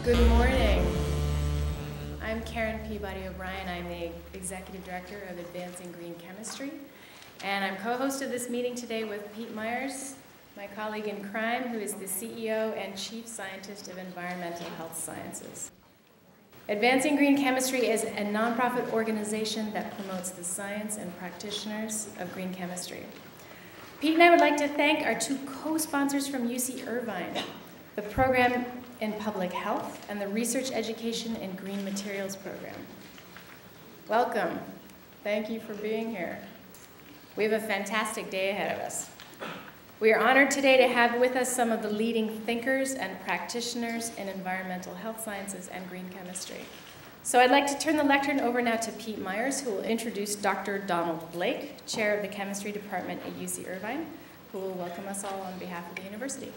Good morning. I'm Karen Peabody O'Brien. I'm the Executive Director of Advancing Green Chemistry, and I'm co-host of this meeting today with Pete Myers, my colleague in crime, who is the CEO and Chief Scientist of Environmental Health Sciences. Advancing Green Chemistry is a nonprofit organization that promotes the science and practitioners of green chemistry. Pete and I would like to thank our two co-sponsors from UC Irvine, the Program in Public Health and the Research Education in Green Materials Program. Welcome. Thank you for being here. We have a fantastic day ahead of us. We are honored today to have with us some of the leading thinkers and practitioners in environmental health sciences and green chemistry. So I'd like to turn the lectern over now to Pete Myers, who will introduce Dr. Donald Blake, Chair of the Chemistry Department at UC Irvine, who will welcome us all on behalf of the university.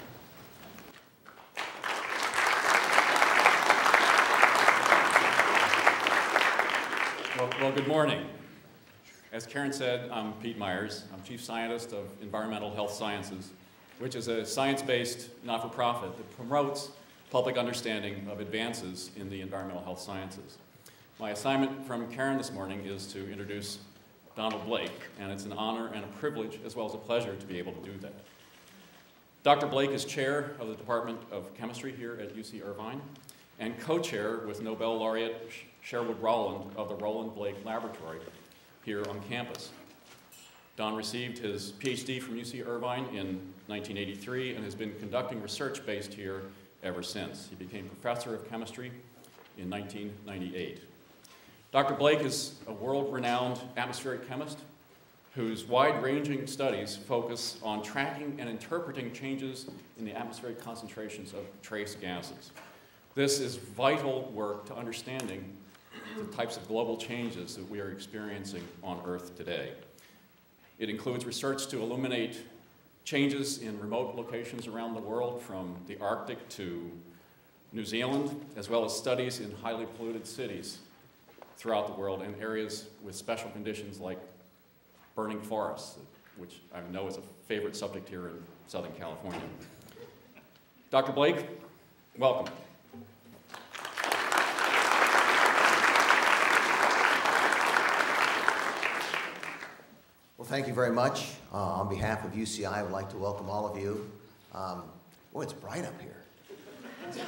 Well, good morning. As Karen said, I'm Pete Myers. I'm Chief Scientist of Environmental Health Sciences, which is a science-based not-for-profit that promotes public understanding of advances in the environmental health sciences. My assignment from Karen this morning is to introduce Donald Blake, and it's an honor and a privilege as well as a pleasure to be able to do that. Dr. Blake is chair of the Department of Chemistry here at UC Irvine and co-chair with Nobel laureate Sherwood Rowland of the Roland Blake Laboratory here on campus. Don received his PhD from UC Irvine in 1983 and has been conducting research based here ever since. He became professor of chemistry in 1998. Dr. Blake is a world-renowned atmospheric chemist whose wide-ranging studies focus on tracking and interpreting changes in the atmospheric concentrations of trace gases. This is vital work to understanding the types of global changes that we are experiencing on Earth today. It includes research to illuminate changes in remote locations around the world, from the Arctic to New Zealand, as well as studies in highly polluted cities throughout the world and areas with special conditions like burning forests, which I know is a favorite subject here in Southern California. Dr. Blake, welcome. Well, thank you very much. On behalf of UCI, I would like to welcome all of you. Boy, it's bright up here.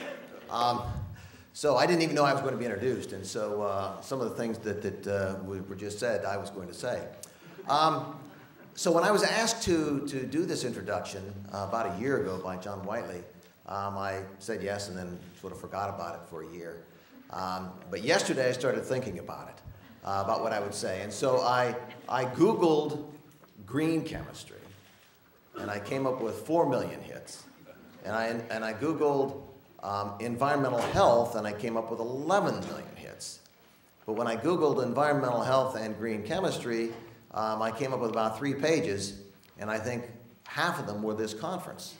So I didn't even know I was going to be introduced, and so some of the things that were just said, I was going to say. So when I was asked to do this introduction about a year ago by John Whiteley, I said yes and then sort of forgot about it for a year. But yesterday I started thinking about it. About what I would say. And so I Googled green chemistry, and I came up with 4 million hits. And I Googled environmental health, and I came up with 11 million hits. But when I Googled environmental health and green chemistry, I came up with about 3 pages, and I think half of them were this conference.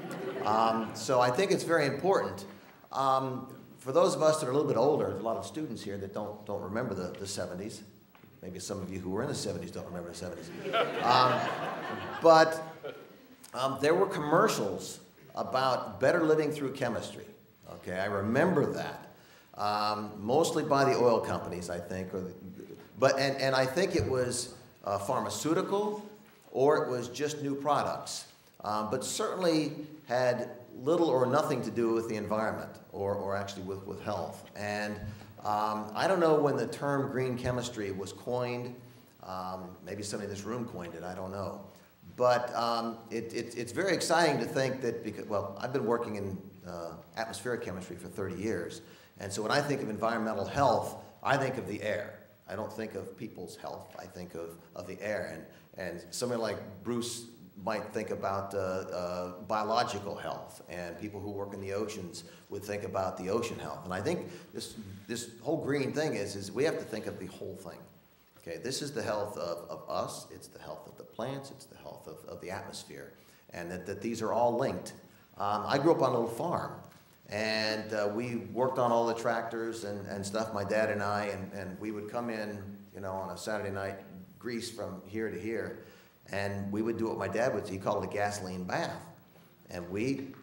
So I think it's very important. For those of us that are a little bit older, there's a lot of students here that don't remember the 70s. Maybe some of you who were in the 70s don't remember the 70s. But there were commercials about better living through chemistry. Okay, I remember that. Mostly by the oil companies, I think. And I think it was pharmaceutical or it was just new products. But certainly had little or nothing to do with the environment or actually with health. And I don't know when the term green chemistry was coined. Maybe somebody in this room coined it, I don't know. But it's very exciting to think that, because, well, I've been working in atmospheric chemistry for 30 years. And so when I think of environmental health, I think of the air. I don't think of people's health, I think of the air. And somebody like Bruce might think about biological health, and people who work in the oceans would think about the ocean health. And I think this whole green thing is we have to think of the whole thing. Okay, this is the health of us, it's the health of the plants, it's the health of the atmosphere, and that these are all linked. I grew up on a little farm, and we worked on all the tractors and stuff, my dad and I, and we would come in, you know, on a Saturday night, grease from here to here, and we would do what my dad would do. He called it a gasoline bath. And we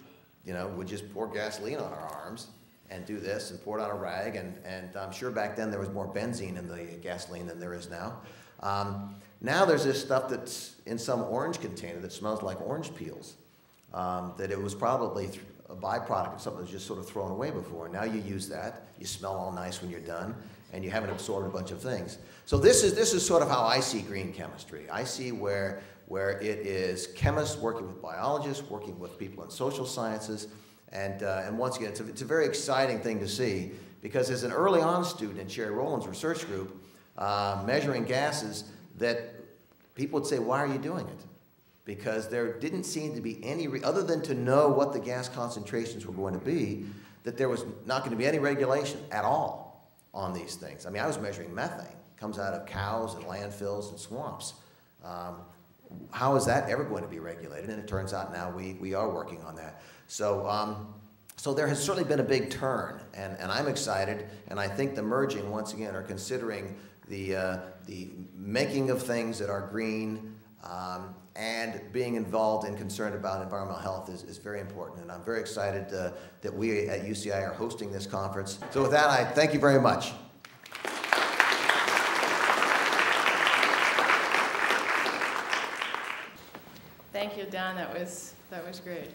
would just pour gasoline on our arms and do this and pour it on a rag, and I'm sure back then there was more benzene in the gasoline than there is now. Now there's this stuff that's in some orange container that smells like orange peels, that it was probably a byproduct of something that was just sort of thrown away before. Now you use that, you smell all nice when you're done, and you haven't absorbed a bunch of things. So this is sort of how I see green chemistry. I see where it is chemists working with biologists, working with people in social sciences, and once again, it's a very exciting thing to see, because as an early on student in Sherry Rowland's research group, measuring gases, that people would say, why are you doing it? Because there didn't seem to be any, other than to know what the gas concentrations were going to be, that there was not going to be any regulation at all on these things. I mean, I was measuring methane. It comes out of cows and landfills and swamps. How is that ever going to be regulated? And it turns out now we are working on that. So, so there has certainly been a big turn, and I'm excited, and I think the merging, once again, are considering the making of things that are green, and being involved and concerned about environmental health is very important. And I'm very excited that we at UCI are hosting this conference. So with that, I thank you very much. Thank you, Don. That was great.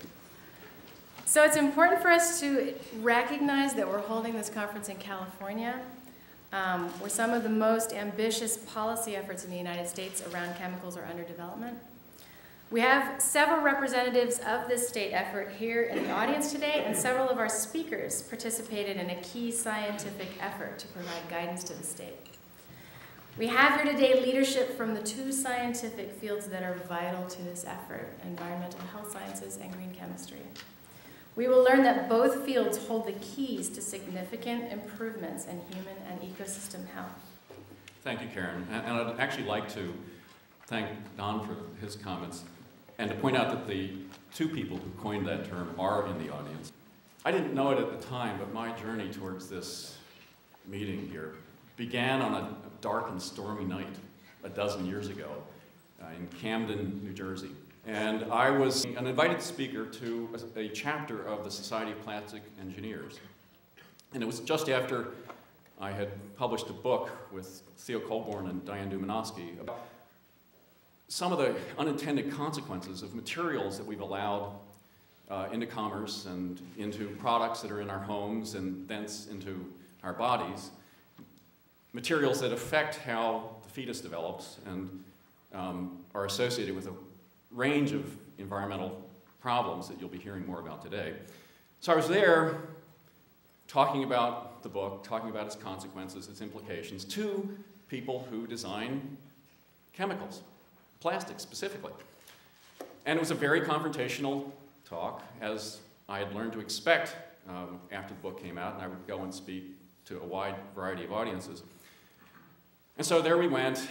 So it's important for us to recognize that we're holding this conference in California, where some of the most ambitious policy efforts in the United States around chemicals are under development. We have several representatives of this state effort here in the audience today, and several of our speakers participated in a key scientific effort to provide guidance to the state. We have here today leadership from the two scientific fields that are vital to this effort, environmental health sciences and green chemistry. We will learn that both fields hold the keys to significant improvements in human and ecosystem health. Thank you, Karen. And I'd actually like to thank Don for his comments and to point out that the two people who coined that term are in the audience. I didn't know it at the time, but my journey towards this meeting here began on a dark and stormy night a dozen years ago in Camden, New Jersey. And I was an invited speaker to a chapter of the Society of Plastic Engineers. And it was just after I had published a book with Theo Colborn and Diane Dumanovsky about some of the unintended consequences of materials that we've allowed into commerce and into products that are in our homes and thence into our bodies. Materials that affect how the fetus develops and are associated with a range of environmental problems that you'll be hearing more about today. So I was there talking about the book, talking about its consequences, its implications, to people who design chemicals, plastics specifically. And it was a very confrontational talk, as I had learned to expect after the book came out, and I would go and speak to a wide variety of audiences. And so there we went.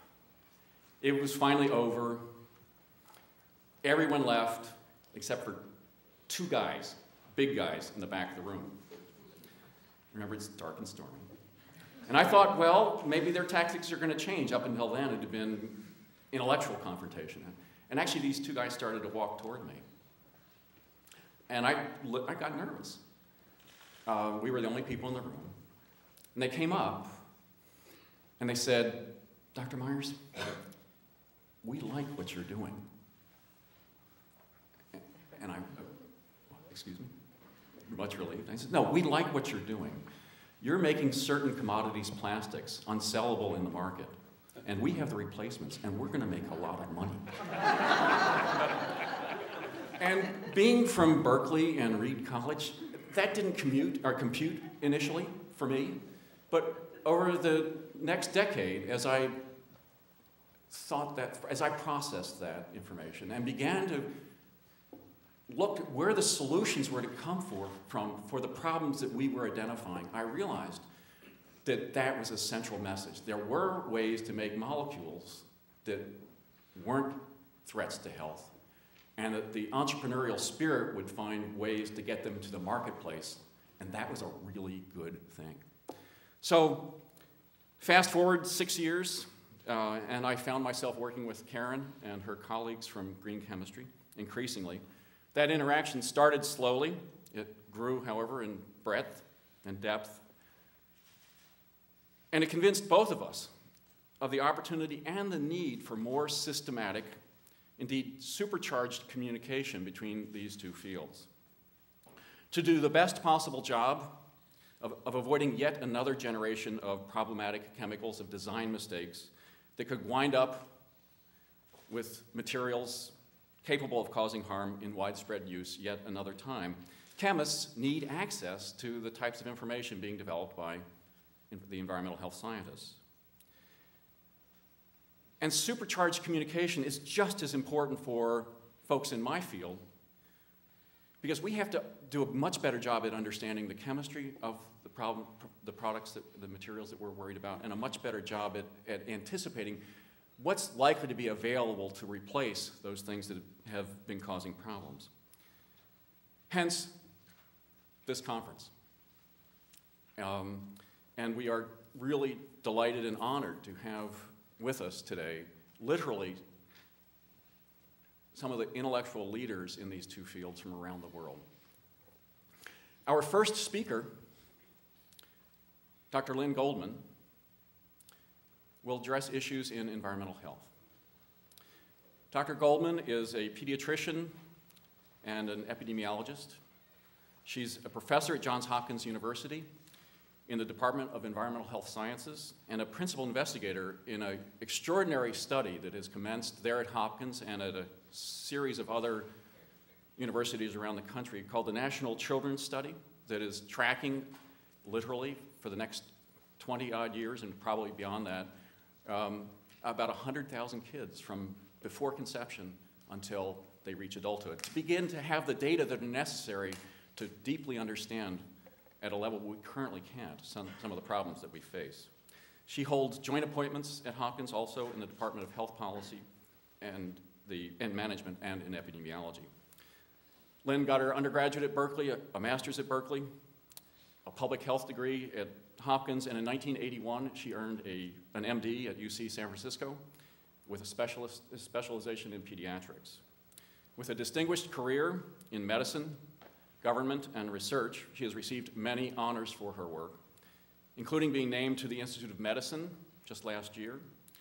It was finally over. Everyone left except for two guys, big guys, in the back of the room. Remember, it's dark and stormy. And I thought, well, maybe their tactics are going to change. Up until then, it had been intellectual confrontation. And actually, these two guys started to walk toward me. And I got nervous. We were the only people in the room. And they came up, and they said, Dr. Myers, we like what you're doing. And I, excuse me, much relieved. I said, no, we like what you're doing. You're making certain commodities, plastics, unsellable in the market. And we have the replacements, and we're going to make a lot of money. And being from Berkeley and Reed College, that didn't compute initially for me. But over the next decade, as I processed that information and began to look at where the solutions were to come from for the problems that we were identifying, I realized that that was a central message. There were ways to make molecules that weren't threats to health, and that the entrepreneurial spirit would find ways to get them to the marketplace, and that was a really good thing. So fast forward 6 years, and I found myself working with Karen and her colleagues from Green Chemistry, increasingly, That interaction started slowly. It grew, however, in breadth and depth. And it convinced both of us of the opportunity and the need for more systematic, indeed supercharged communication between these two fields. To do the best possible job of avoiding yet another generation of problematic chemicals, of design mistakes that could wind up with materials capable of causing harm in widespread use yet another time, chemists need access to the types of information being developed by the environmental health scientists. And supercharged communication is just as important for folks in my field, because we have to do a much better job at understanding the chemistry of the products, the materials that we're worried about, and a much better job at anticipating what's likely to be available to replace those things that have been causing problems. Hence, this conference. And we are really delighted and honored to have with us today, literally, some of the intellectual leaders in these two fields from around the world. Our first speaker, Dr. Lynn Goldman, will address issues in environmental health. Dr. Goldman is a pediatrician and an epidemiologist. She's a professor at Johns Hopkins University in the Department of Environmental Health Sciences and a principal investigator in an extraordinary study that has commenced there at Hopkins and at a series of other universities around the country called the National Children's Study that is tracking literally for the next 20-odd years and probably beyond that about 100,000 kids from before conception until they reach adulthood to begin to have the data that are necessary to deeply understand at a level we currently can't some of the problems that we face. She holds joint appointments at Hopkins also in the Department of Health Policy and Management and in epidemiology. Lynn got her undergraduate at Berkeley, a master's at Berkeley, a public health degree at Hopkins, and in 1981 she earned an MD at UC San Francisco with a specialization in pediatrics. With a distinguished career in medicine, government, and research, she has received many honors for her work, including being named to the Institute of Medicine just last year.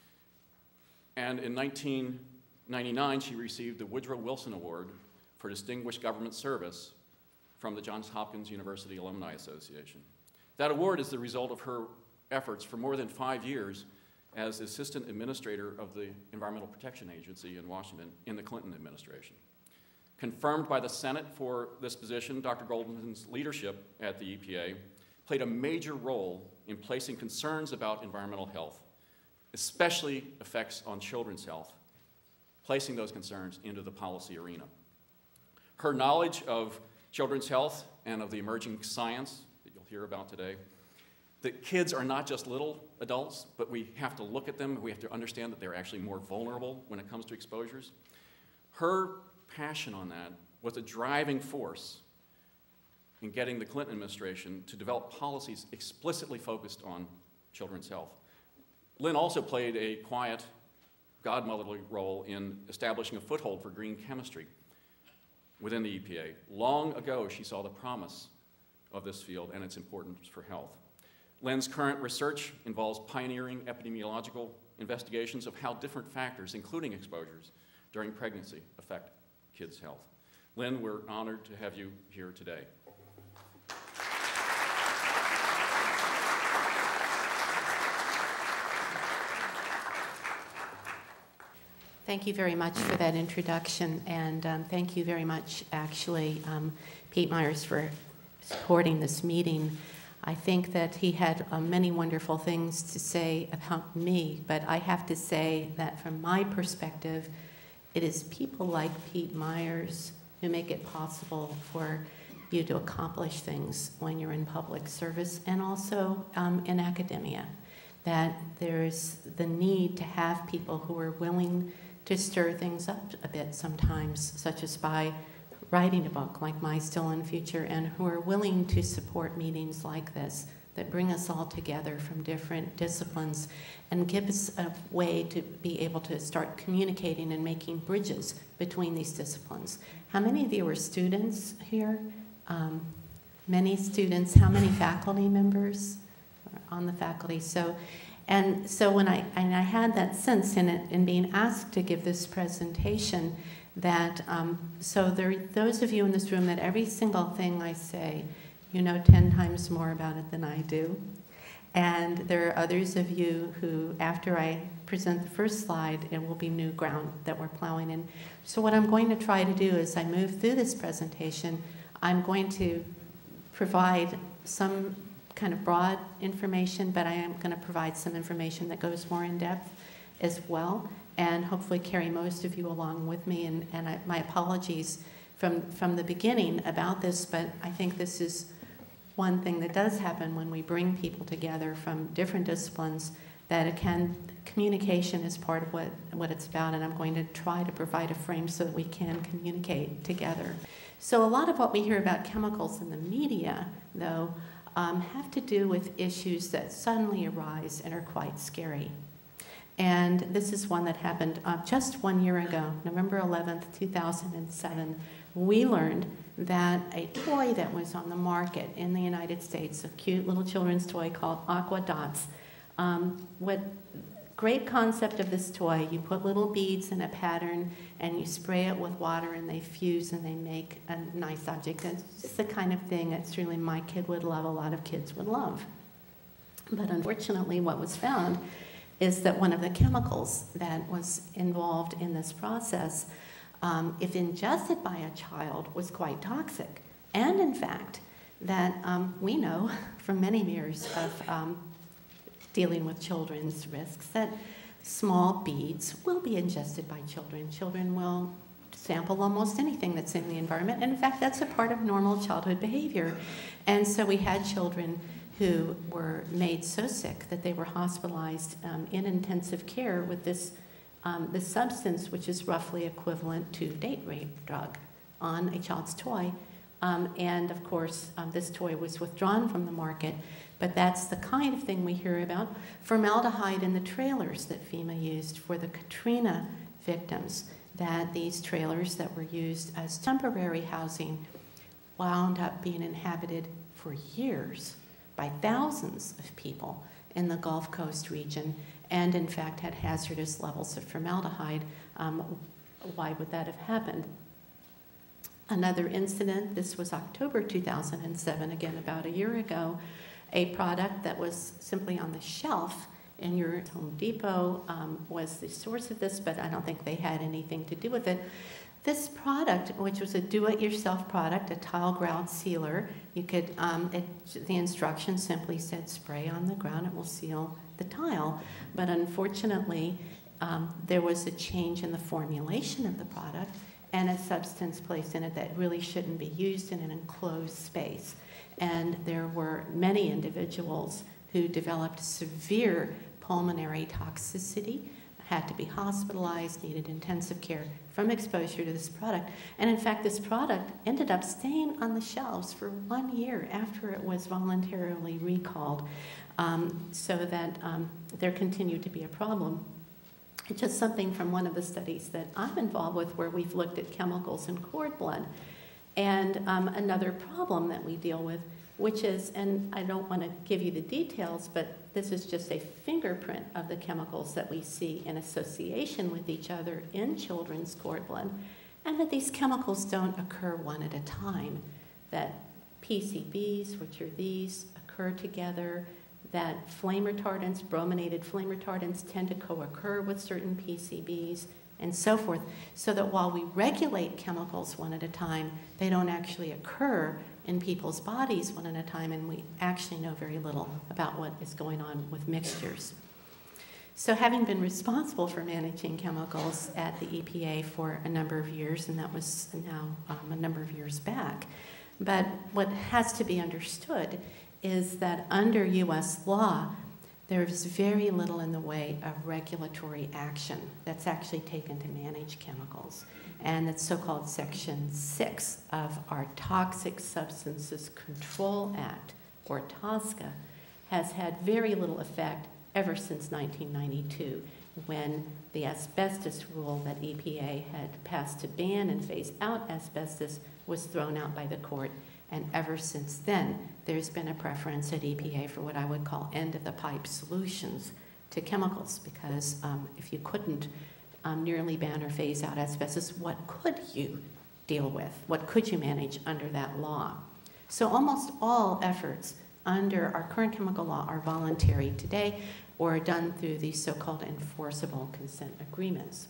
And in 1999, she received the Woodrow Wilson Award for Distinguished Government Service from the Johns Hopkins University Alumni Association. That award is the result of her efforts for more than 5 years as Assistant Administrator of the Environmental Protection Agency in Washington in the Clinton administration. Confirmed by the Senate for this position, Dr. Goldman's leadership at the EPA played a major role in placing concerns about environmental health, especially effects on children's health, placing those concerns into the policy arena. Her knowledge of children's health and of the emerging science that you'll hear about today, that kids are not just little adults, but we have to look at them, we have to understand that they're actually more vulnerable when it comes to exposures. Her passion on that was a driving force in getting the Clinton administration to develop policies explicitly focused on children's health. Lynn also played a quiet, godmotherly role in establishing a foothold for green chemistry within the EPA. Long ago, she saw the promise of this field and its importance for health. Lynn's current research involves pioneering epidemiological investigations of how different factors, including exposures during pregnancy, affect kids' health. Lynn, we're honored to have you here today. Thank you very much for that introduction, and thank you very much, actually, Pete Myers, for supporting this meeting. I think that he had many wonderful things to say about me, but I have to say that from my perspective, it is people like Pete Myers who make it possible for you to accomplish things when you're in public service and also in academia, that there's the need to have people who are willing to stir things up a bit sometimes, such as by writing a book like My Still and Future, and who are willing to support meetings like this that bring us all together from different disciplines and give us a way to be able to start communicating and making bridges between these disciplines. How many of you are students here? Many students. How many faculty members are on the faculty? So when I had that sense in being asked to give this presentation, that so there are those of you in this room that every single thing I say, you know 10 times more about it than I do. And there are others of you who, after I present the first slide, it will be new ground that we're plowing in. So what I'm going to try to do as I move through this presentation, I'm going to provide some kind of broad information, but I am going to provide some information that goes more in depth as well, and hopefully carry most of you along with me. And my apologies from the beginning about this, but I think this is one thing that does happen when we bring people together from different disciplines, that communication is part of what it's about, and I'm going to try to provide a frame so that we can communicate together. So a lot of what we hear about chemicals in the media, though, have to do with issues that suddenly arise and are quite scary. And this is one that happened just 1 year ago, November 11th, 2007. We learned that a toy that was on the market in the United States, a cute little children's toy called Aqua Dots. What great concept of this toy, you put little beads in a pattern and you spray it with water and they fuse and they make a nice object. That's just the kind of thing that certainly my kid would love, a lot of kids would love. But unfortunately what was found is that one of the chemicals that was involved in this process, if ingested by a child, was quite toxic. And in fact, that we know from many years of dealing with children's risks that small beads will be ingested by children. Children will sample almost anything that's in the environment. And in fact, that's a part of normal childhood behavior. And so we had children who were made so sick that they were hospitalized in intensive care with this substance, which is roughly equivalent to date rape drug on a child's toy. And of course, this toy was withdrawn from the market, but that's the kind of thing we hear about. Formaldehyde in the trailers that FEMA used for the Katrina victims, that these trailers that were used as temporary housing wound up being inhabited for years by thousands of people in the Gulf Coast region, and in fact had hazardous levels of formaldehyde. Why would that have happened? Another incident, this was October 2007, again about a year ago, a product that was simply on the shelf in your Home Depot was the source of this, but I don't think they had anything to do with it. This product, which was a do-it-yourself product, a tile grout sealer, you could, the instructions simply said spray on the ground, it will seal the tile. But unfortunately, there was a change in the formulation of the product and a substance placed in it that really shouldn't be used in an enclosed space. And there were many individuals who developed severe pulmonary toxicity, had to be hospitalized, needed intensive care from exposure to this product. And in fact, this product ended up staying on the shelves for 1 year after it was voluntarily recalled, so that there continued to be a problem. It's just something from one of the studies that I'm involved with where we've looked at chemicals in cord blood. And another problem that we deal with, which is, and I don't want to give you the details, but this is just a fingerprint of the chemicals that we see in association with each other in children's cord blood, and that these chemicals don't occur one at a time, that PCBs, which are these, occur together, that flame retardants, brominated flame retardants, tend to co-occur with certain PCBs, and so forth, so that while we regulate chemicals one at a time, they don't actually occur in people's bodies one at a time, and we actually know very little about what is going on with mixtures. So having been responsible for managing chemicals at the EPA for a number of years, and that was now a number of years back, but what has to be understood is that under US law, there's very little in the way of regulatory action that's actually taken to manage chemicals. And it's so-called Section 6 of our Toxic Substances Control Act, or TSCA, has had very little effect ever since 1992, when the asbestos rule that EPA had passed to ban and phase out asbestos was thrown out by the court. And ever since then, there's been a preference at EPA for what I would call end-of-the-pipe solutions to chemicals, because if you couldn't nearly ban or phase out asbestos, what could you deal with? What could you manage under that law? So almost all efforts under our current chemical law are voluntary today, or are done through these so-called enforceable consent agreements.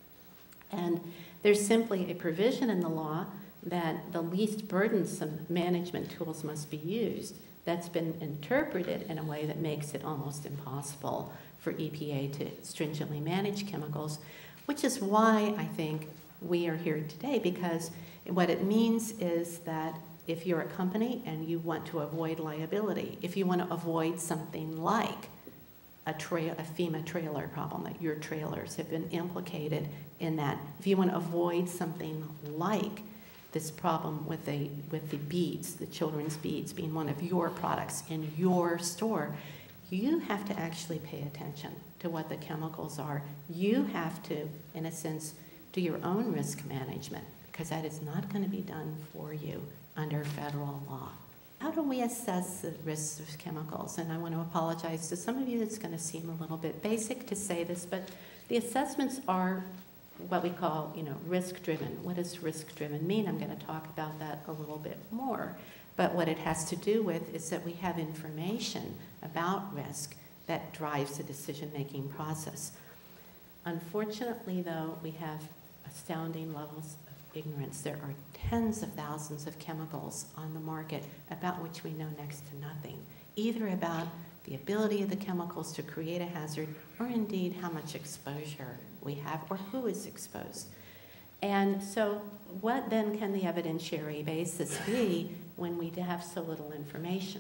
And there's simply a provision in the law that the least burdensome management tools must be used. That's been interpreted in a way that makes it almost impossible for EPA to stringently manage chemicals, which is why I think we are here today, because what it means is that if you're a company and you want to avoid liability, if you want to avoid something like a FEMA trailer problem, that your trailers have been implicated in that, if you want to avoid something like this problem with the beads, the children's beads being one of your products in your store, you have to actually pay attention to what the chemicals are. You have to, in a sense, do your own risk management, because that is not going to be done for you under federal law. How do we assess the risks of chemicals? And I want to apologize to some of you, it's going to seem a little bit basic to say this, but the assessments are what we call, risk-driven. What does risk-driven mean? I'm going to talk about that a little bit more. But what it has to do with is that we have information about risk that drives the decision-making process. Unfortunately, though, we have astounding levels of ignorance. There are tens of thousands of chemicals on the market about which we know next to nothing, either about the ability of the chemicals to create a hazard, or indeed how much exposure we have or who is exposed. And so what then can the evidentiary basis be when we have so little information?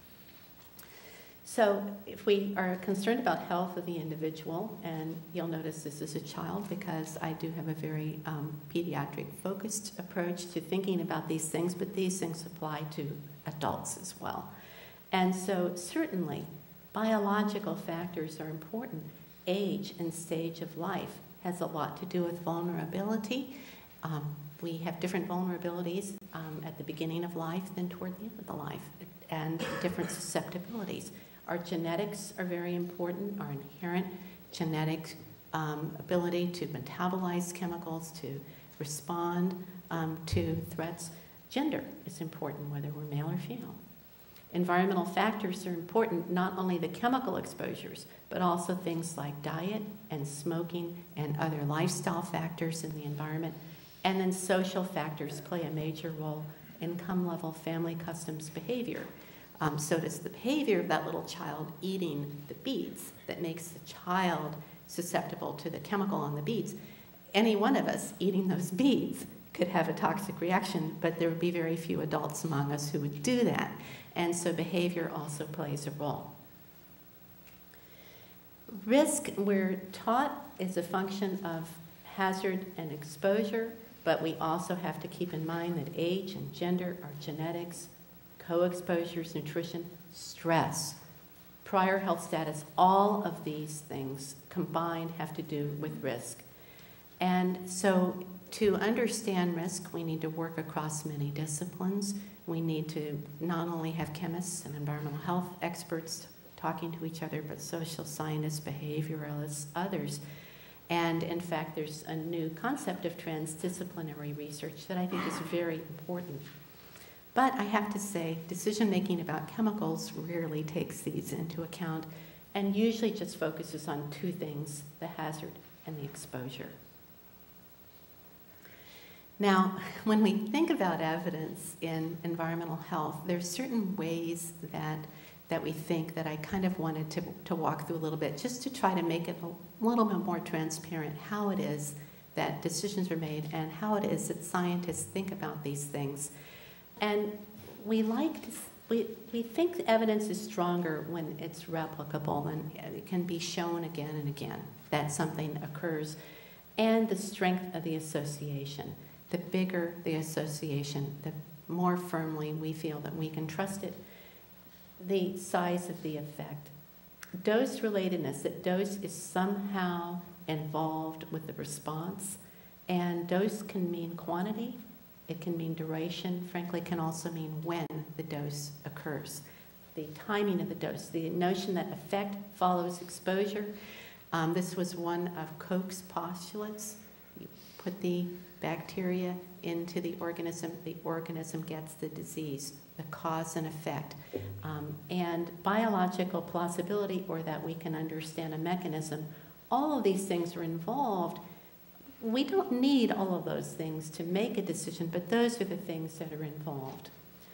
So if we are concerned about health of the individual, and you'll notice this is a child because I do have a very pediatric focused approach to thinking about these things, but these things apply to adults as well. And so certainly biological factors are important. Age and stage of life has a lot to do with vulnerability. We have different vulnerabilities at the beginning of life than toward the end of the life, and different susceptibilities. Our genetics are very important, our inherent genetic ability to metabolize chemicals, to respond to threats. Gender is important, whether we're male or female. Environmental factors are important, not only the chemical exposures, but also things like diet and smoking and other lifestyle factors in the environment. And then social factors play a major role: income level, family customs, behavior. So does the behavior of that little child eating the beads that makes the child susceptible to the chemical on the beads. Any one of us eating those beads could have a toxic reaction, but there would be very few adults among us who would do that. And so behavior also plays a role. Risk, we're taught, is a function of hazard and exposure, but we also have to keep in mind that age and gender, our genetics, co-exposures, nutrition, stress, prior health status, all of these things combined have to do with risk. And so to understand risk, we need to work across many disciplines. We need to not only have chemists and environmental health experts talking to each other, but social scientists, behavioralists, others. And in fact, there's a new concept of transdisciplinary research that I think is very important. But I have to say, decision-making about chemicals rarely takes these into account and usually just focuses on two things: the hazard and the exposure. Now, when we think about evidence in environmental health, there's certain ways that we think that I kind of wanted to walk through a little bit, just to try to make it a little bit more transparent how it is that decisions are made and how it is that scientists think about these things. And we think the evidence is stronger when it's replicable and it can be shown again and again that something occurs, and the strength of the association. The bigger the association, the more firmly we feel that we can trust it. the size of the effect. Dose relatedness, that dose is somehow involved with the response, and dose can mean quantity, it can mean duration, frankly, it can also mean when the dose occurs. The timing of the dose, the notion that effect follows exposure. This was one of Koch's postulates. You put the bacteria into the organism gets the disease, the cause and effect. And biological plausibility, or that we can understand a mechanism, all of these things are involved. We don't need all of those things to make a decision, but those are the things that are involved.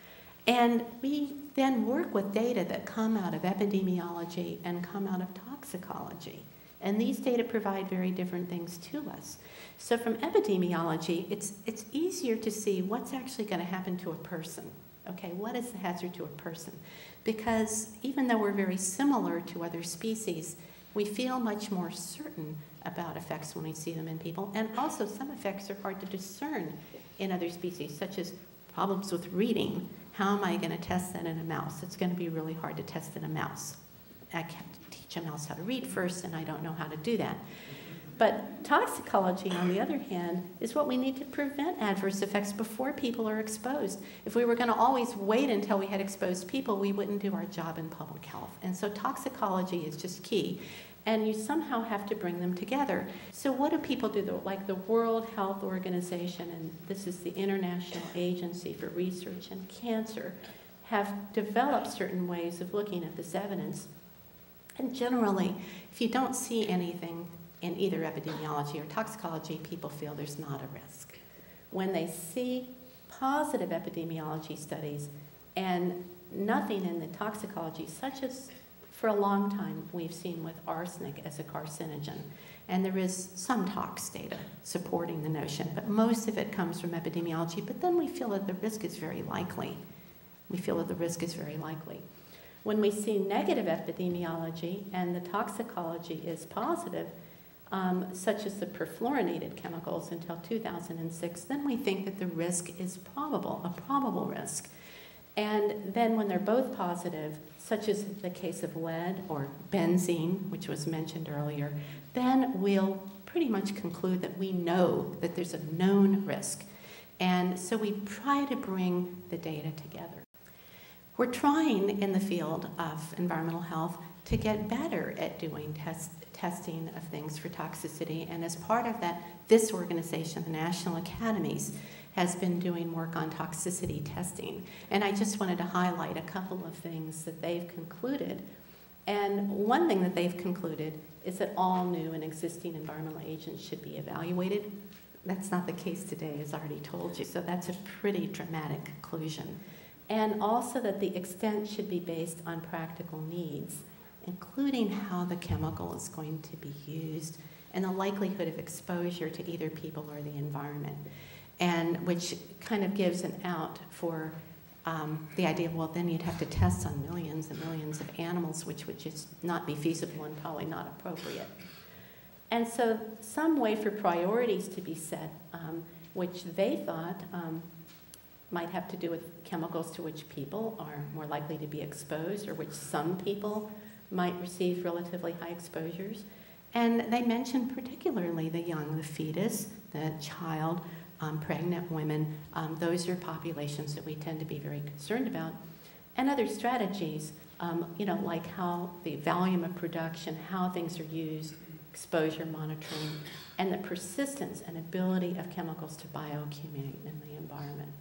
And we then work with data that come out of epidemiology and come out of toxicology. And these data provide very different things to us. So from epidemiology, it's easier to see what's actually going to happen to a person. Okay, what is the hazard to a person? Because even though we're very similar to other species, we feel much more certain about effects when we see them in people. And also some effects are hard to discern in other species, such as problems with reading. How am I going to test that in a mouse? It's going to be really hard to test in a mouse. I have to teach a mouse how to read first, and I don't know how to do that. But toxicology, on the other hand, is what we need to prevent adverse effects before people are exposed. If we were going to always wait until we had exposed people, we wouldn't do our job in public health. And so toxicology is just key. And you somehow have to bring them together. So what do people do? Like the World Health Organization, and this is the International Agency for Research in Cancer, have developed certain ways of looking at this evidence. And generally, if you don't see anything in either epidemiology or toxicology, people feel there's not a risk. When they see positive epidemiology studies and nothing in the toxicology, such as for a long time we've seen with arsenic as a carcinogen, and there is some tox data supporting the notion, but most of it comes from epidemiology, but then we feel that the risk is very likely. When we see negative epidemiology and the toxicology is positive, such as the perfluorinated chemicals until 2006, then we think that the risk is probable, a probable risk. And then when they're both positive, such as the case of lead or benzene, which was mentioned earlier, then we'll pretty much conclude that we know that there's a known risk. And so we try to bring the data together. We're trying in the field of environmental health to get better at doing testing of things for toxicity, and as part of that, this organization, the National Academies, has been doing work on toxicity testing. And I just wanted to highlight a couple of things that they've concluded. And one thing that they've concluded is that all new and existing environmental agents should be evaluated. That's not the case today, as I already told you, so that's a pretty dramatic conclusion. And also that the extent should be based on practical needs, including how the chemical is going to be used and the likelihood of exposure to either people or the environment, and which kind of gives an out for the idea of, well, then you'd have to test on millions and millions of animals, which would just not be feasible and probably not appropriate. And so some way for priorities to be set, which they thought might have to do with chemicals to which people are more likely to be exposed, or which some people might receive relatively high exposures. And they mentioned particularly the young, the fetus, the child, pregnant women. Those are populations that we tend to be very concerned about. And other strategies, like how the volume of production, how things are used, exposure monitoring, and the persistence and ability of chemicals to bioaccumulate in the environment.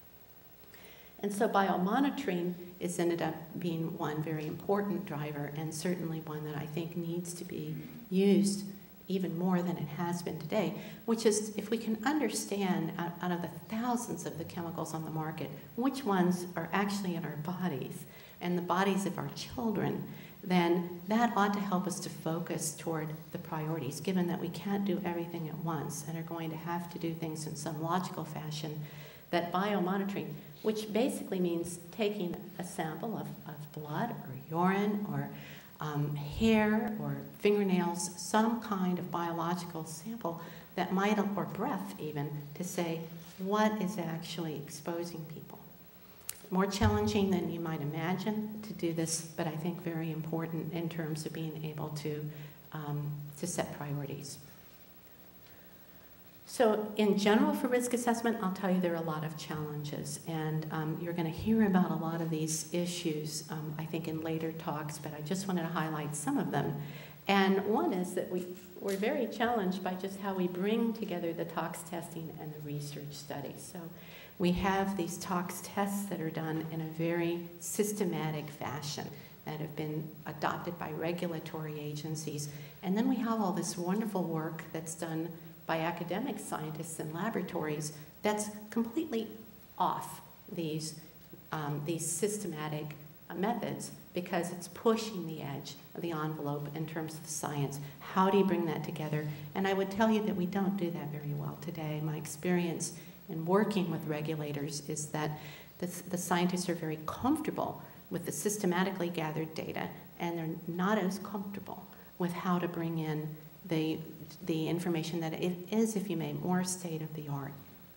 And so biomonitoring has ended up being one very important driver, and certainly one that I think needs to be used even more than it has been today, which is if we can understand out of the thousands of the chemicals on the market, which ones are actually in our bodies and the bodies of our children, then that ought to help us to focus toward the priorities, given that we can't do everything at once and are going to have to do things in some logical fashion. That biomonitoring, which basically means taking a sample of blood or urine or hair or fingernails, some kind of biological sample that might, or breath even, to say what is actually exposing people. more challenging than you might imagine to do this, but I think very important in terms of being able to set priorities. So in general for risk assessment, I'll tell you there are a lot of challenges, and you're going to hear about a lot of these issues, I think, in later talks, but I just wanted to highlight some of them. And one is that we're very challenged by just how we bring together the tox testing and the research studies. So we have these tox tests that are done in a very systematic fashion that have been adopted by regulatory agencies. And then we have all this wonderful work that's done by academic scientists in laboratories that's completely off these systematic methods, because it's pushing the edge of the envelope in terms of science. How do you bring that together? And I would tell you that we don't do that very well today. My experience in working with regulators is that the scientists are very comfortable with the systematically gathered data, and they're not as comfortable with how to bring in the information that it is, if you may, more state of the art.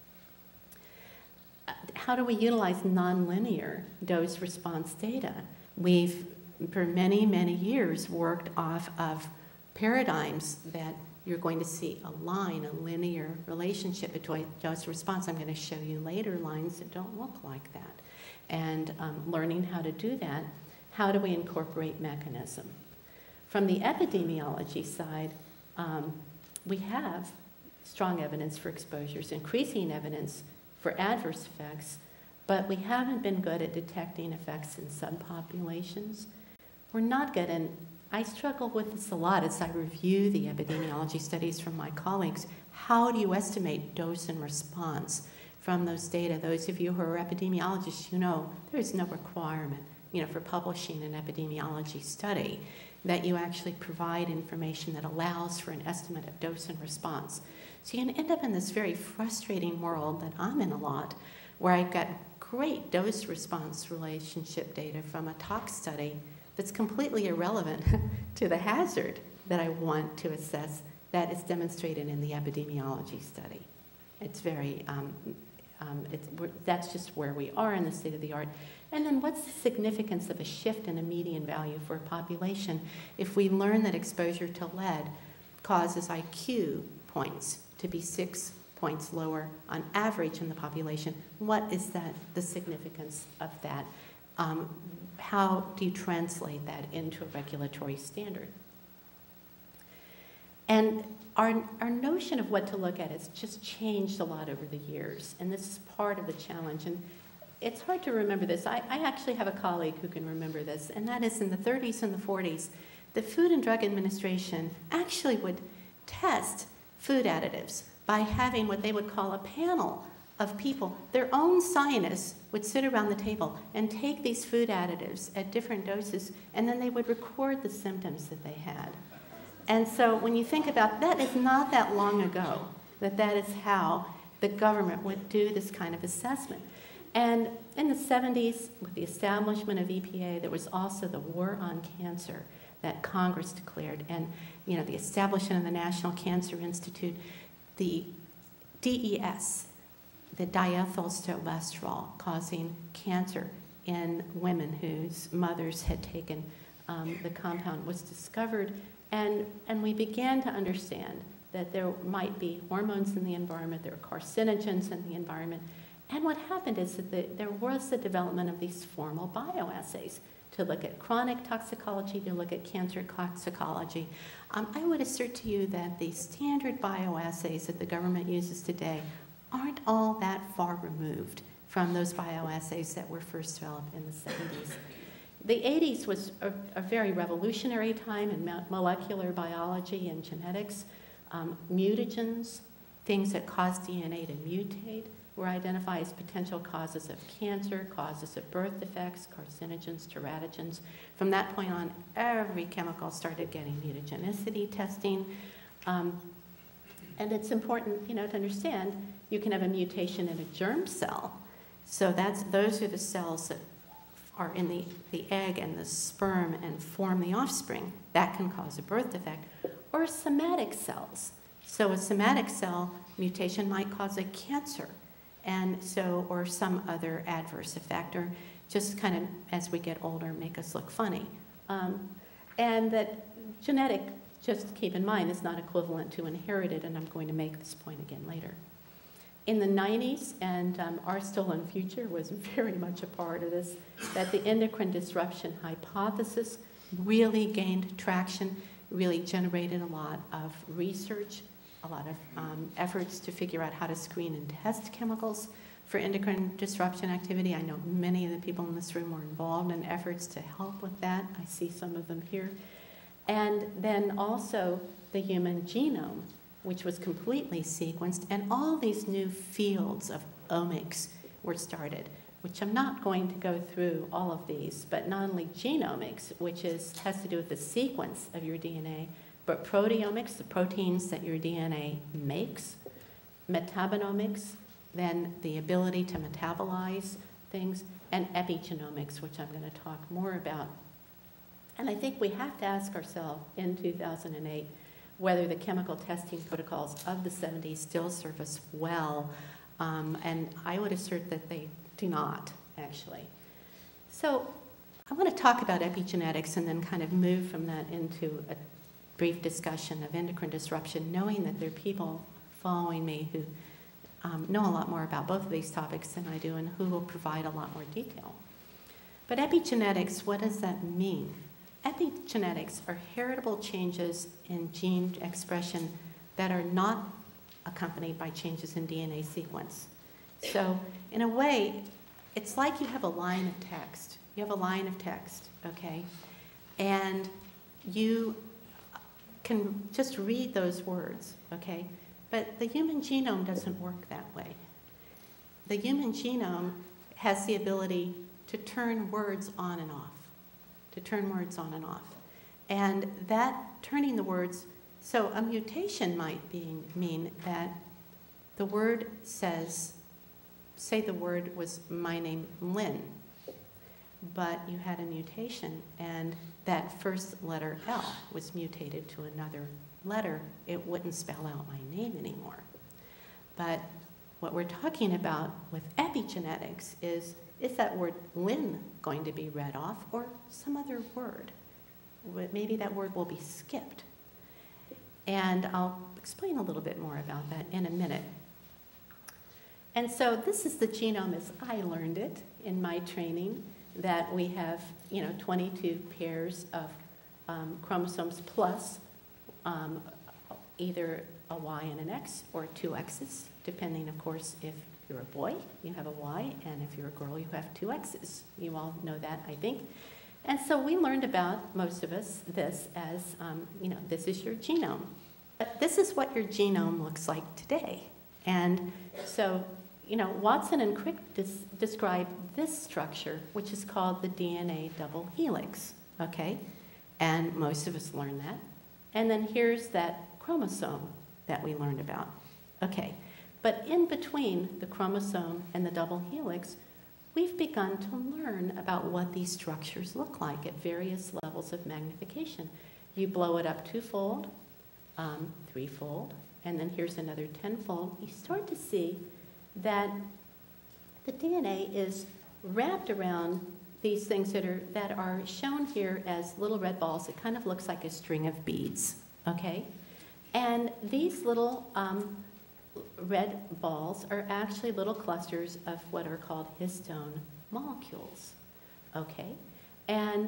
How do we utilize nonlinear dose response data? We've, for many, many years, worked off of paradigms that you're going to see a linear relationship between dose response. I'm going to show you later lines that don't look like that. And learning how to do that, how do we incorporate mechanism? From the epidemiology side, we have strong evidence for exposures, increasing evidence for adverse effects, but we haven't been good at detecting effects in subpopulations. We're not good, and I struggle with this a lot as I review the epidemiology studies from my colleagues. How do you estimate dose and response from those data? Those of you who are epidemiologists, you know there is no requirement, for publishing an epidemiology study that you actually provide information that allows for an estimate of dose and response. So you can end up in this very frustrating world that I'm in a lot, where I've got great dose-response relationship data from a tox study that's completely irrelevant to the hazard that I want to assess that is demonstrated in the epidemiology study. It's very, that's just where we are in the state of the art. And then what's the significance of a shift in a median value for a population if we learn that exposure to lead causes IQ points to be 6 points lower on average in the population? What is the significance of that? How do you translate that into a regulatory standard? And our notion of what to look at has just changed a lot over the years, and this is part of the challenge. And it's hard to remember this. I actually have a colleague who can remember this, and that is in the 30s and the 40s, the Food and Drug Administration actually would test food additives by having what they would call a panel of people. Their own scientists would sit around the table and take these food additives at different doses, and then they would record the symptoms that they had. And so when you think about that, it's not that long ago that is how the government would do this kind of assessment. And in the 70s, with the establishment of EPA, there was also the war on cancer that Congress declared. And the establishment of the National Cancer Institute, the DES, the diethylstilbestrol, causing cancer in women whose mothers had taken the compound, was discovered. And we began to understand that there might be hormones in the environment, there are carcinogens in the environment. And what happened is that there was the development of these formal bioassays to look at chronic toxicology, to look at cancer toxicology. I would assert to you that the standard bioassays that the government uses today aren't all that far removed from those bioassays that were first developed in the 70s. The 80s was a very revolutionary time in molecular biology and genetics. Mutagens, things that cause DNA to mutate, were identified as potential causes of cancer, causes of birth defects, carcinogens, teratogens. From that point on, every chemical started getting mutagenicity testing. And it's important, to understand, you can have a mutation in a germ cell. So those are the cells that are in the egg and the sperm and form the offspring. That can cause a birth defect. Or somatic cells. So a somatic cell mutation might cause a cancer. And so, or some other adverse effect, or just kind of, as we get older, make us look funny. And that genetic, just keep in mind, is not equivalent to inherited, and I'm going to make this point again later. In the 90s, and our stolen future was very much a part of this, that the endocrine disruption hypothesis really gained traction, really generated a lot of research, a lot of efforts to figure out how to screen and test chemicals for endocrine disruption activity. I know many of the people in this room were involved in efforts to help with that. I see some of them here. And then also the human genome, which was completely sequenced, and all these new fields of omics were started, which I'm not going to go through all of these, but not only genomics, which has to do with the sequence of your DNA, but proteomics, the proteins that your DNA makes, metabonomics, then the ability to metabolize things, and epigenomics, which I'm going to talk more about. And I think we have to ask ourselves in 2008 whether the chemical testing protocols of the 70s still serve us well, and I would assert that they do not, actually. So I want to talk about epigenetics and then kind of move from that into a brief discussion of endocrine disruption, knowing that there are people following me who know a lot more about both of these topics than I do and who will provide a lot more detail. But epigenetics, what does that mean? Epigenetics are heritable changes in gene expression that are not accompanied by changes in DNA sequence. So in a way, it's like you have a line of text. You have a line of text, okay? And you can just read those words, okay? But the human genome doesn't work that way. The human genome has the ability to turn words on and off, And that turning the words, so a mutation might mean that the word says, say the word was my name, Lynn, but you had a mutation and that first letter L was mutated to another letter, it wouldn't spell out my name anymore. But what we're talking about with epigenetics is that word Lynn going to be read off or some other word? Maybe that word will be skipped. And I'll explain a little bit more about that in a minute. And so this is the genome as I learned it in my training, that we have 22 pairs of chromosomes plus either a Y and an X or two X's, depending, of course, if you're a boy, you have a Y, and if you're a girl, you have two X's. You all know that, I think. And so we learned about, most of us, this as, this is your genome. But this is what your genome looks like today. And so, Watson and Crick describe this structure, which is called the DNA double helix, okay? And most of us learn that. And then here's that chromosome that we learned about, okay? But in between the chromosome and the double helix, we've begun to learn about what these structures look like at various levels of magnification. You blow it up twofold, threefold, and then here's another tenfold. You start to see that the DNA is wrapped around these things that are shown here as little red balls. It kind of looks like a string of beads, okay? And these little red balls are actually little clusters of what are called histone molecules, okay? And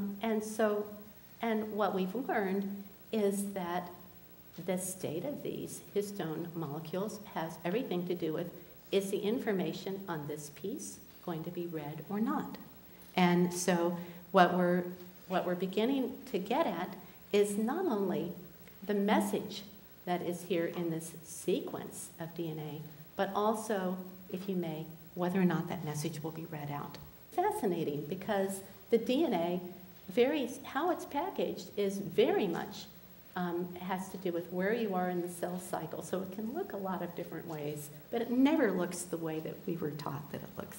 what we've learned is that the state of these histone molecules has everything to do with, is the information on this piece going to be read or not? And so what we're beginning to get at is not only the message that is here in this sequence of DNA, but also, if you may, whether or not that message will be read out. Fascinating, because the DNA varies, how it's packaged is very much has to do with where you are in the cell cycle. So it can look a lot of different ways, but it never looks the way that we were taught that it looks.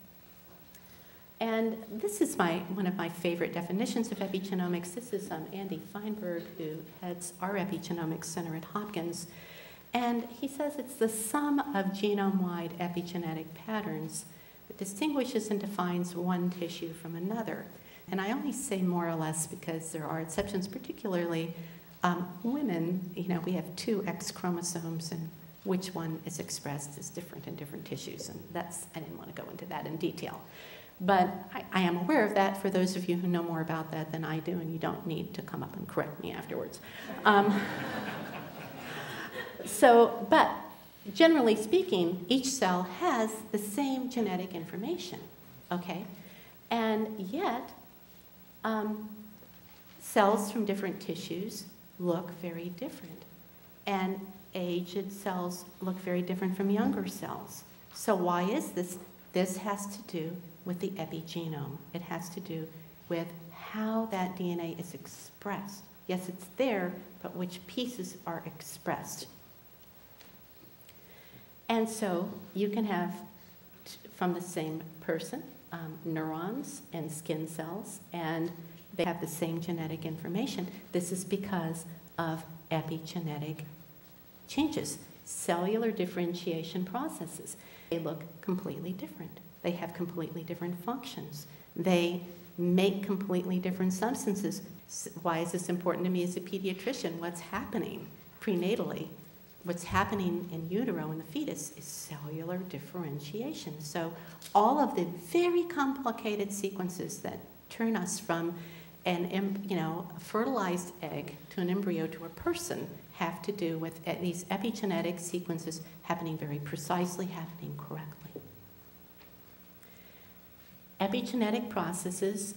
And this is one of my favorite definitions of epigenomics. This is Andy Feinberg, who heads our Epigenomics Center at Hopkins. And he says it's the sum of genome-wide epigenetic patterns that distinguishes and defines one tissue from another. And I only say more or less because there are exceptions, particularly women. You know, we have 2 X chromosomes, and which one is expressed is different in different tissues. And that's, I didn't want to go into that in detail. But I am aware of that for those of you who know more about that than I do, and you don't need to come up and correct me afterwards. But generally speaking, each cell has the same genetic information, okay? And yet, cells from different tissues look very different. And aged cells look very different from younger cells. So why is this? This has to do with the epigenome. It has to do with how that DNA is expressed. Yes, it's there, but which pieces are expressed. And so you can have, from the same person, neurons and skin cells, and they have the same genetic information. This is because of epigenetic changes, cellular differentiation processes. They look completely different. They have completely different functions. They make completely different substances. Why is this important to me as a pediatrician? What's happening prenatally, what's happening in utero in the fetus is cellular differentiation. So all of the very complicated sequences that turn us from a fertilized egg to an embryo to a person have to do with these epigenetic sequences happening very precisely, happening correctly. Epigenetic processes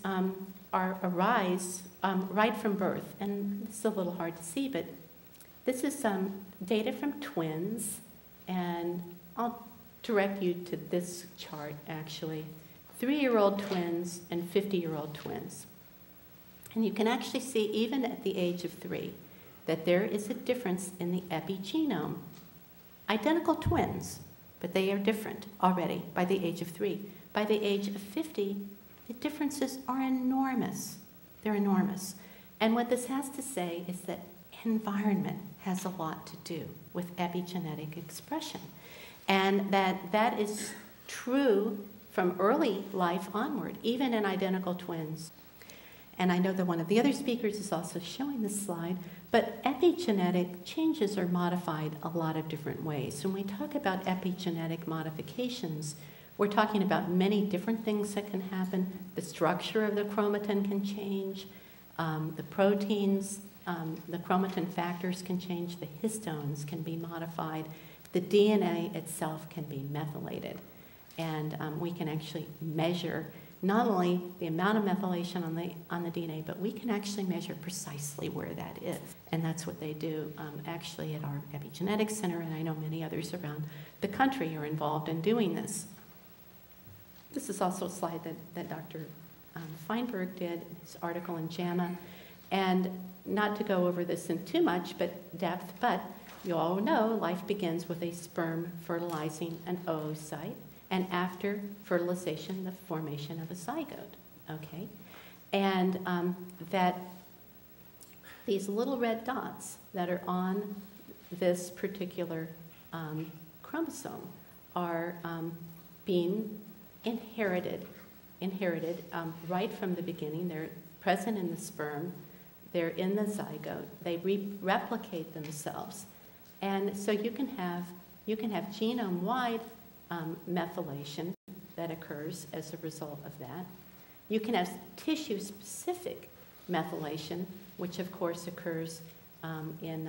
arise right from birth, and this is a little hard to see, but this is data from twins, and I'll direct you to this chart, actually. 3-year-old twins and 50-year-old twins. And you can actually see, even at the age of 3, that there is a difference in the epigenome. Identical twins, but they are different already by the age of 3. By the age of 50, the differences are enormous. They're enormous. And what this has to say is that environment has a lot to do with epigenetic expression. And that is true from early life onward, even in identical twins. And I know that one of the other speakers is also showing this slide, but epigenetic changes are modified a lot of different ways. When we talk about epigenetic modifications, we're talking about many different things that can happen. The structure of the chromatin can change, the proteins, the chromatin factors can change, the histones can be modified, the DNA itself can be methylated. And we can actually measure not only the amount of methylation on the DNA, but we can actually measure precisely where that is. And that's what they do actually at our epigenetics center, and I know many others around the country are involved in doing this. This is also a slide that Dr. Feinberg did in his article in JAMA. And not to go over this in too much depth, but you all know life begins with a sperm fertilizing an oocyte, and after fertilization, the formation of a zygote, okay? And that these little red dots that are on this particular chromosome are being inherited right from the beginning. They're present in the sperm, they're in the zygote, they replicate themselves. And so you can have genome-wide methylation that occurs as a result of that. You can have tissue-specific methylation, which of course occurs in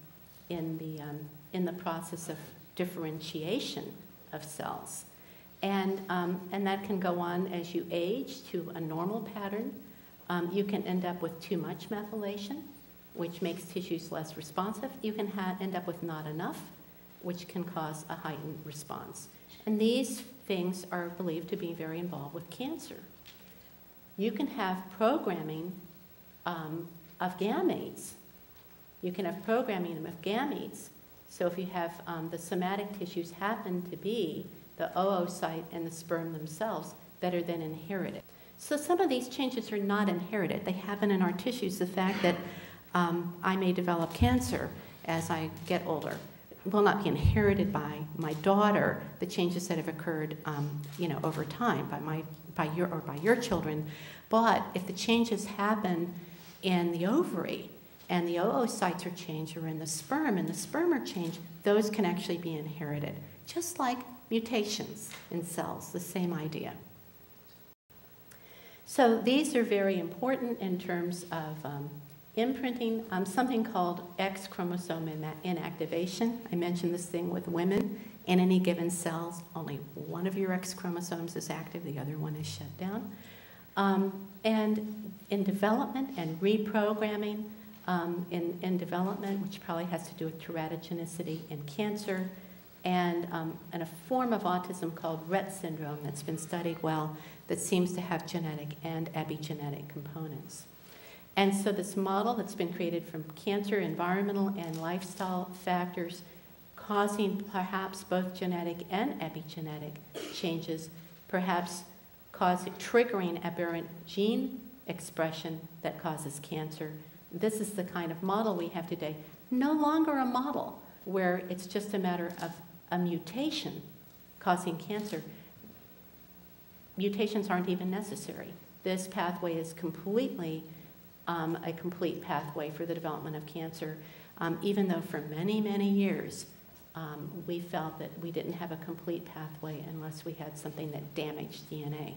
the process of differentiation of cells. And that can go on as you age to a normal pattern. You can end up with too much methylation, which makes tissues less responsive. You can end up with not enough, which can cause a heightened response. And these things are believed to be very involved with cancer. You can have programming of gametes. You can have programming of gametes. So if you have the somatic tissues happen to be the oocyte and the sperm themselves that are then inherited. So some of these changes are not inherited. They happen in our tissues. The fact that I may develop cancer as I get older will not be inherited by my daughter, the changes that have occurred, over time by your children. But if the changes happen in the ovary and the oocytes are changed, or in the sperm and the sperm are changed, those can actually be inherited, just like mutations in cells, the same idea. So these are very important in terms of imprinting, something called X chromosome inactivation. I mentioned this thing with women. In any given cells, only one of your X chromosomes is active, the other one is shut down. And in development and reprogramming, in development, which probably has to do with teratogenicity in cancer, and a form of autism called Rett syndrome that's been studied well, that seems to have genetic and epigenetic components. And so this model that's been created from cancer, environmental, and lifestyle factors causing perhaps both genetic and epigenetic changes, perhaps triggering aberrant gene expression that causes cancer. This is the kind of model we have today. No longer a model where it's just a matter of a mutation causing cancer. Mutations aren't even necessary. This pathway is completely a complete pathway for the development of cancer, even though for many, many years we felt that we didn't have a complete pathway unless we had something that damaged DNA.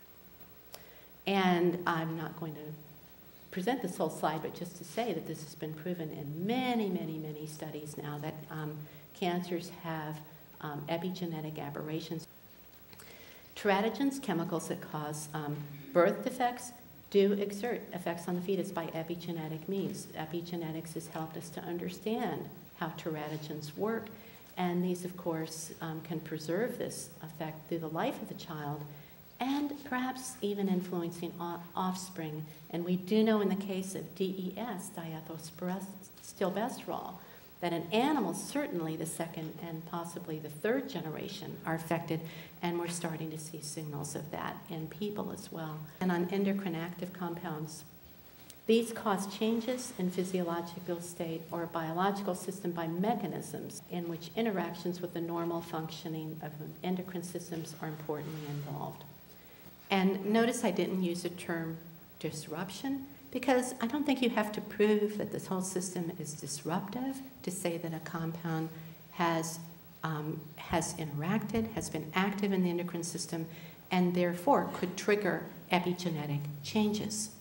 And I'm not going to present this whole slide, but just to say that this has been proven in many, many, many studies now that cancers have epigenetic aberrations. Teratogens, chemicals that cause birth defects, do exert effects on the fetus by epigenetic means. Epigenetics has helped us to understand how teratogens work, and these, of course, can preserve this effect through the life of the child, and perhaps even influencing offspring. And we do know in the case of DES, diethylstilbestrol, that in animals, certainly the second and possibly the third generation are affected, and we're starting to see signals of that in people as well. And on endocrine active compounds, these cause changes in physiological state or biological system by mechanisms in which interactions with the normal functioning of endocrine systems are importantly involved. And notice I didn't use the term disruption, because I don't think you have to prove that this whole system is disruptive to say that a compound has interacted, has been active in the endocrine system, and therefore could trigger epigenetic changes.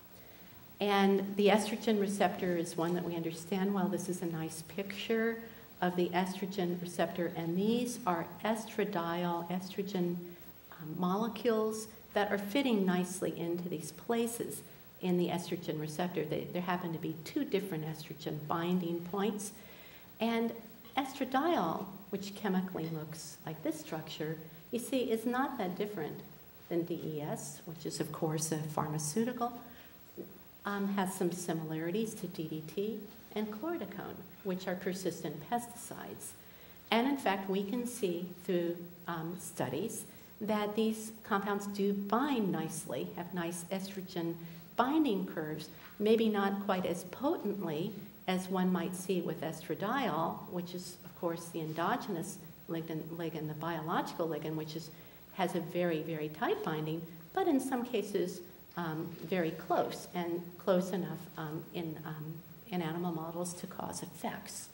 And the estrogen receptor is one that we understand well. This is a nice picture of the estrogen receptor, and these are estradiol, estrogen molecules that are fitting nicely into these places in the estrogen receptor. There happen to be two different estrogen binding points. And estradiol, which chemically looks like this structure, you see is not that different than DES, which is, of course, a pharmaceutical, has some similarities to DDT and chlordecone, which are persistent pesticides. And in fact, we can see through studies that these compounds do bind nicely, have nice estrogen binding curves, maybe not quite as potently as one might see with estradiol, which is, of course, the endogenous ligand, the biological ligand, which has a very, very tight binding, but in some cases very close, and close enough in animal models to cause effects.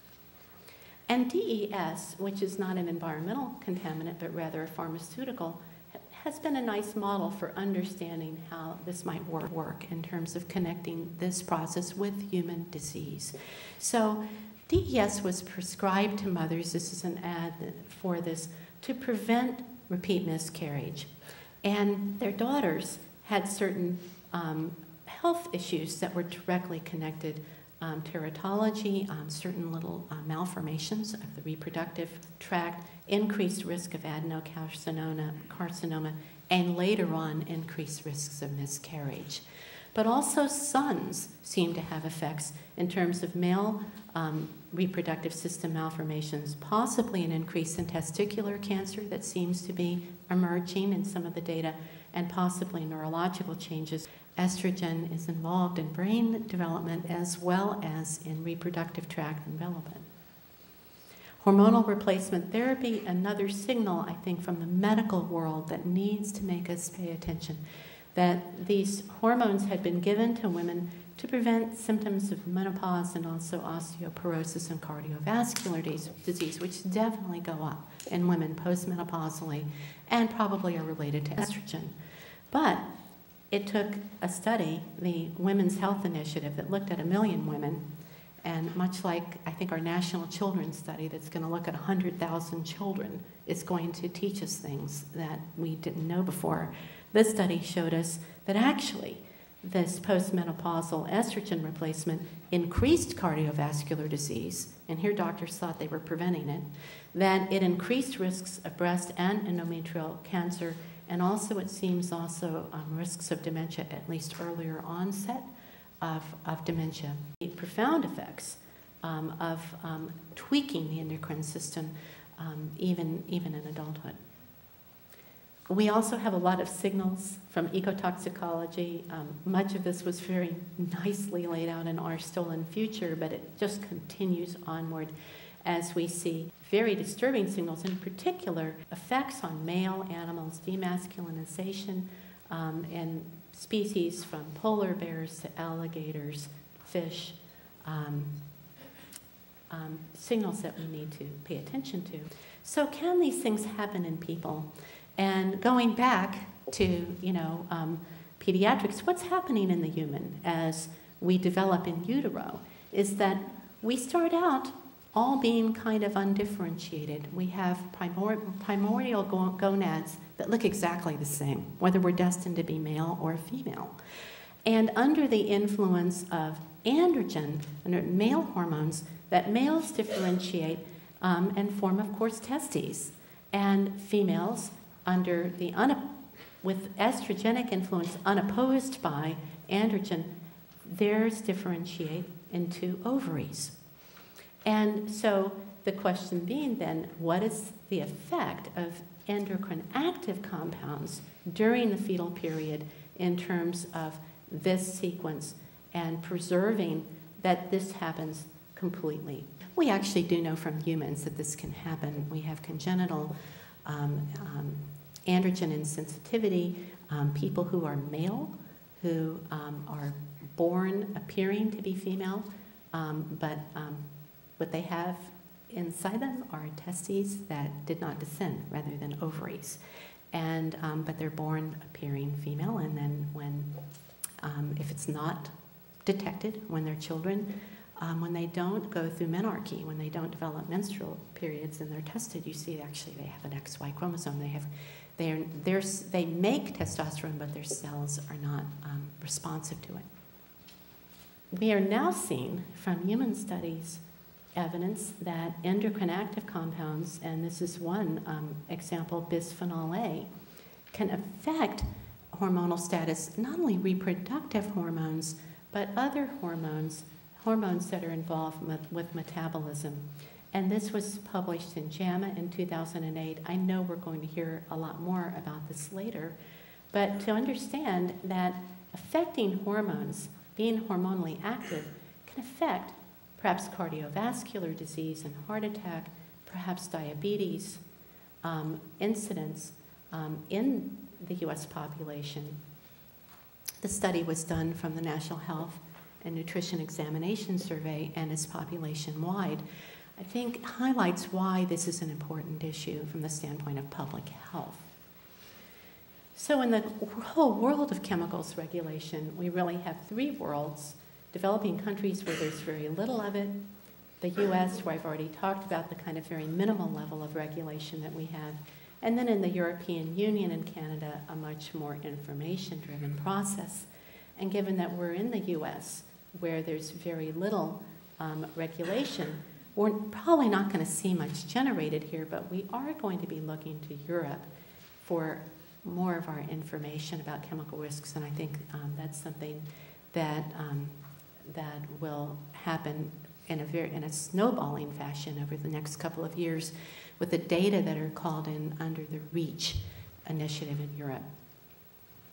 And DES, which is not an environmental contaminant, but rather a pharmaceutical, has been a nice model for understanding how this might work in terms of connecting this process with human disease. So DES was prescribed to mothers, this is an ad for this, to prevent repeat miscarriage. And their daughters had certain health issues that were directly connected, teratology, certain little malformations of the reproductive tract, increased risk of adenocarcinoma, and later on increased risks of miscarriage. But also sons seem to have effects in terms of male reproductive system malformations, possibly an increase in testicular cancer that seems to be emerging in some of the data, and possibly neurological changes. Estrogen is involved in brain development as well as in reproductive tract development. Hormonal replacement therapy, another signal, I think, from the medical world that needs to make us pay attention, that these hormones had been given to women to prevent symptoms of menopause and also osteoporosis and cardiovascular disease, which definitely go up in women postmenopausally and probably are related to estrogen. But it took a study, the Women's Health Initiative, that looked at 1 million women, and much like I think our National Children's Study that's going to look at 100,000 children is going to teach us things that we didn't know before. This study showed us that actually this postmenopausal estrogen replacement increased cardiovascular disease, and here doctors thought they were preventing it, that it increased risks of breast and endometrial cancer, and also it seems also risks of dementia, at least earlier onset of dementia. The profound effects of tweaking the endocrine system even in adulthood. We also have a lot of signals from ecotoxicology. Much of this was very nicely laid out in Our Stolen Future, but it just continues onward as we see very disturbing signals, in particular effects on male animals, demasculinization in species from polar bears to alligators, fish, signals that we need to pay attention to. So can these things happen in people? And going back to, pediatrics, what's happening in the human as we develop in utero is that we start out all being kind of undifferentiated. We have primordial gonads that look exactly the same, whether we're destined to be male or female. And under the influence of androgen, under male hormones, that males differentiate and form, of course, testes. And females, under the with estrogenic influence unopposed by androgen, theirs differentiate into ovaries. And so the question being then, what is the effect of endocrine active compounds during the fetal period in terms of this sequence and preserving that this happens completely? We actually do know from humans that this can happen. We have congenital androgen insensitivity, people who are male, who are born appearing to be female, but what they have inside them are testes that did not descend rather than ovaries. And, but they're born appearing female, and then when, if it's not detected when they're children, when they don't go through menarche, when they don't develop menstrual periods and they're tested, you see actually they have an XY chromosome. They make testosterone, but their cells are not responsive to it. We are now seeing from human studies evidence that endocrine active compounds, and this is one example, bisphenol A, can affect hormonal status, not only reproductive hormones, but other hormones that are involved with metabolism. And this was published in JAMA in 2008. I know we're going to hear a lot more about this later, but to understand that affecting hormones, being hormonally active, can affect perhaps cardiovascular disease and heart attack, perhaps diabetes, incidence in the US population. The study was done from the National Health and Nutrition Examination Survey and is population-wide. I think highlights why this is an important issue from the standpoint of public health. So in the whole world of chemicals regulation, we really have 3 worlds: developing countries where there's very little of it, the US, where I've already talked about the kind of very minimal level of regulation that we have, and then in the European Union and Canada, a much more information-driven process. And given that we're in the US, where there's very little regulation, we're probably not going to see much generated here, but we are going to be looking to Europe for more of our information about chemical risks, and I think that's something that that will happen in a snowballing fashion over the next couple of years with the data that are called in under the REACH initiative in Europe.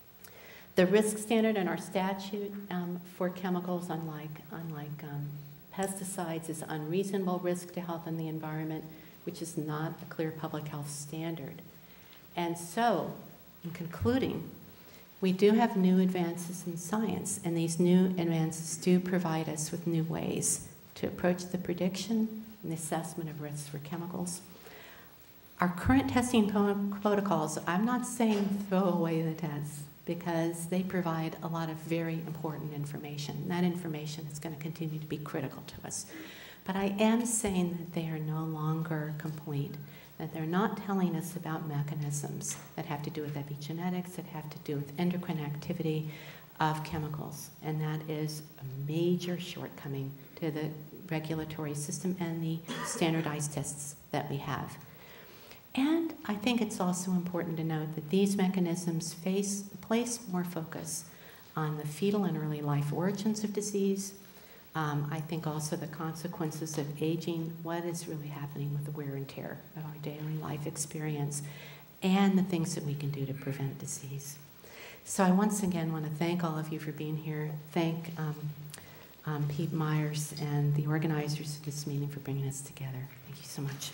The risk standard in our statute for chemicals, unlike pesticides is unreasonable risk to health and the environment, which is not a clear public health standard. And so, in concluding, we do have new advances in science, and these new advances do provide us with new ways to approach the prediction and assessment of risks for chemicals. Our current testing protocols, I'm not saying throw away the tests, because they provide a lot of very important information. That information is going to continue to be critical to us. But I am saying that they are no longer complete, that they're not telling us about mechanisms that have to do with epigenetics, that have to do with endocrine activity of chemicals. And that is a major shortcoming to the regulatory system and the standardized tests that we have. And I think it's also important to note that these mechanisms place more focus on the fetal and early life origins of disease. I think also the consequences of aging, what is really happening with the wear and tear of our daily life experience, and the things that we can do to prevent disease. So I once again want to thank all of you for being here. Thank Pete Myers and the organizers of this meeting for bringing us together. Thank you so much.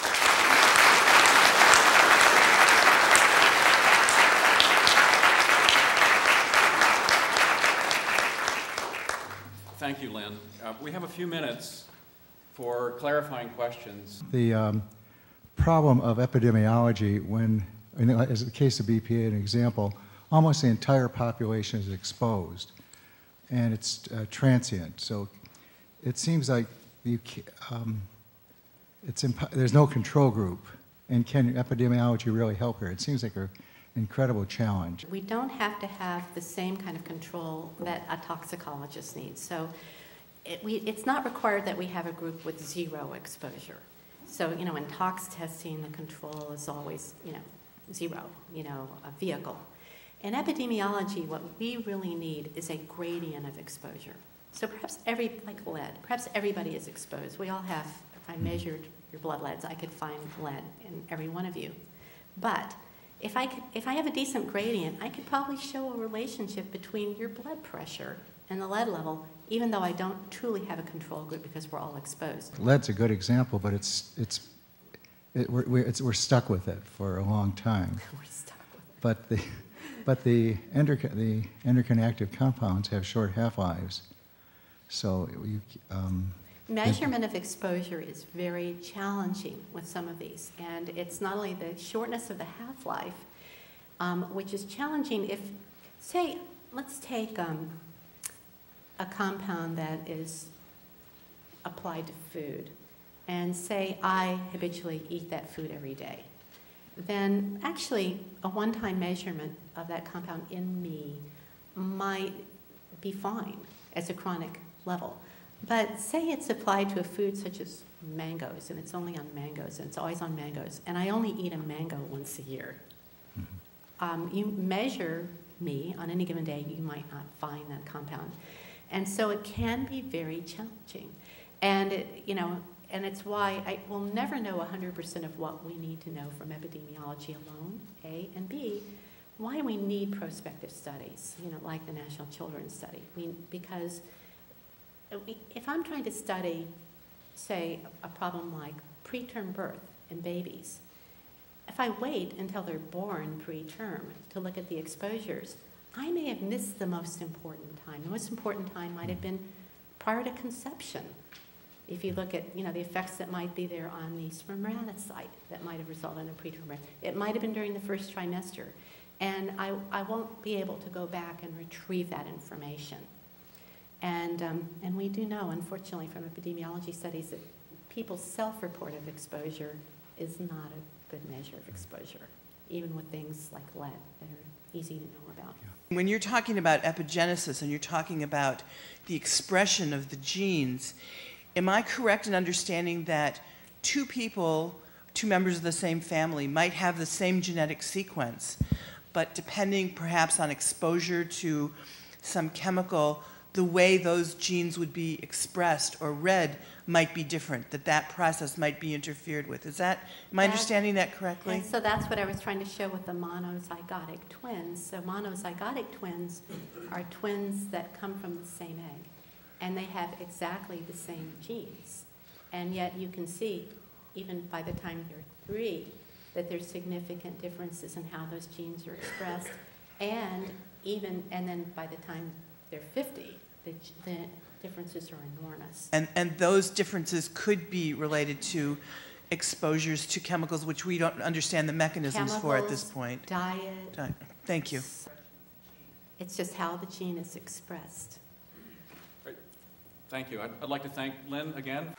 Thank you, Lynn. We have a few minutes for clarifying questions. The problem of epidemiology when, as the case of BPA, an example, almost the entire population is exposed, and it's transient. So it seems like there's no control group, and can epidemiology really help here? It seems like an incredible challenge. We don't have to have the same kind of control that a toxicologist needs. So it's not required that we have a group with zero exposure. So, in tox testing, the control is always, zero, a vehicle. In epidemiology, what we really need is a gradient of exposure. So perhaps like lead, perhaps everybody is exposed. We all have, if I measured your blood leads, I could find lead in every one of you. But if I have a decent gradient, I could probably show a relationship between your blood pressure and the lead level, even though I don't truly have a control group because we're all exposed. Lead's a good example, but we're stuck with it for a long time. We're stuck with it. But the endocrine active compounds have short half-lives, so measurement of exposure is very challenging with some of these, and it's not only the shortness of the half-life, which is challenging if, say, let's take a compound that is applied to food, and say I habitually eat that food every day. Then actually a one-time measurement of that compound in me might be fine as a chronic level. But say it's applied to a food such as mangoes, and it's only on mangoes, and it's always on mangoes, and I only eat a mango once a year. You measure me on any given day, you might not find that compound. And so it can be very challenging. And and it's why I will never know 100% of what we need to know from epidemiology alone, A, and B, why we need prospective studies, like the National Children's Study. Because if I'm trying to study, say, a problem like preterm birth in babies, if I wait until they're born preterm to look at the exposures, I may have missed the most important time. The most important time might have been prior to conception. If you look at, the effects that might be there on the spermatocyte that might have resulted in a preterm birth. It might have been during the first trimester. And I won't be able to go back and retrieve that information. And we do know, unfortunately, from epidemiology studies that people's self-report of exposure is not a good measure of exposure, even with things like lead that are easy to know about. When you're talking about epigenesis and you're talking about the expression of the genes, am I correct in understanding that two members of the same family might have the same genetic sequence, but depending perhaps on exposure to some chemical, the way those genes would be expressed or read might be different, that process might be interfered with? Am I understanding that correctly? And so that's what I was trying to show with the monozygotic twins. So monozygotic twins are twins that come from the same egg. and they have exactly the same genes. And yet you can see, even by the time they're 3, that there's significant differences in how those genes are expressed. And then by the time they're 50, the differences are enormous. And those differences could be related to exposures to chemicals, which we don't understand the mechanisms for at this point. Diet. Thank you. It's just how the gene is expressed. Great. Thank you. I'd like to thank Lynn again.